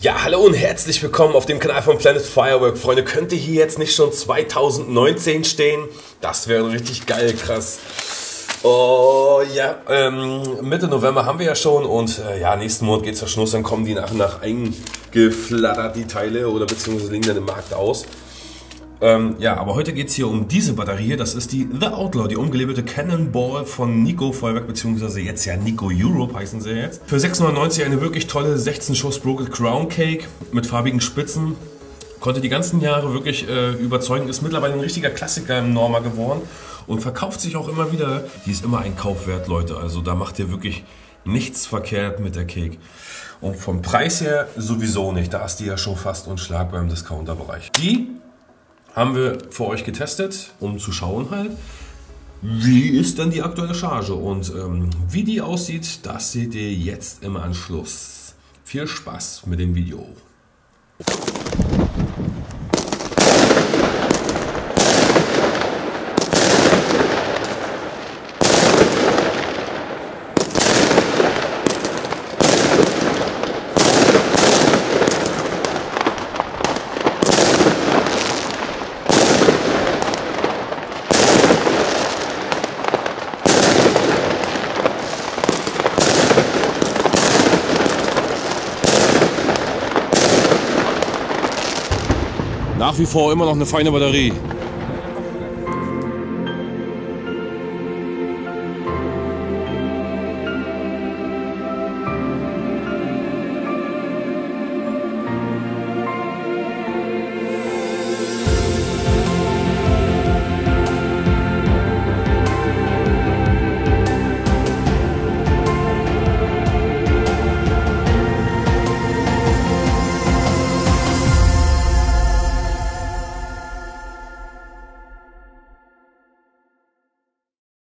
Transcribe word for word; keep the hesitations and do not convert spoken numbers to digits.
Ja, hallo und herzlich willkommen auf dem Kanal von Planet Firework. Freunde, könnte hier jetzt nicht schon zweitausendneunzehn stehen? Das wäre richtig geil, krass. Oh ja, ähm, Mitte November haben wir ja schon und äh, ja, nächsten Monat geht's ja Schluss, dann kommen die nach und nach eingeflattert, die Teile, oder beziehungsweise liegen dann im Markt aus. Ähm, ja, aber heute geht es hier um diese Batterie, das ist die The Outlaw, die umgelabelte Cannonball von Nico Feuerwerk, beziehungsweise jetzt ja Nico Europe heißen sie jetzt. Für sechshundertneunzig eine wirklich tolle sechzehn Schuss Broken Crown Cake mit farbigen Spitzen. Konnte die ganzen Jahre wirklich äh, überzeugen, ist mittlerweile ein richtiger Klassiker im Norma geworden und verkauft sich auch immer wieder. Die ist immer ein Kauf wert, Leute, also da macht ihr wirklich nichts verkehrt mit der Cake. Und vom Preis her sowieso nicht, da ist die ja schon fast unschlagbar im Discounter-Bereich. Die haben wir für euch getestet, um zu schauen halt, wie ist denn die aktuelle Charge und ähm, wie die aussieht, das seht ihr jetzt im Anschluss. Viel Spaß mit dem Video. Nach wie vor immer noch eine feine Batterie.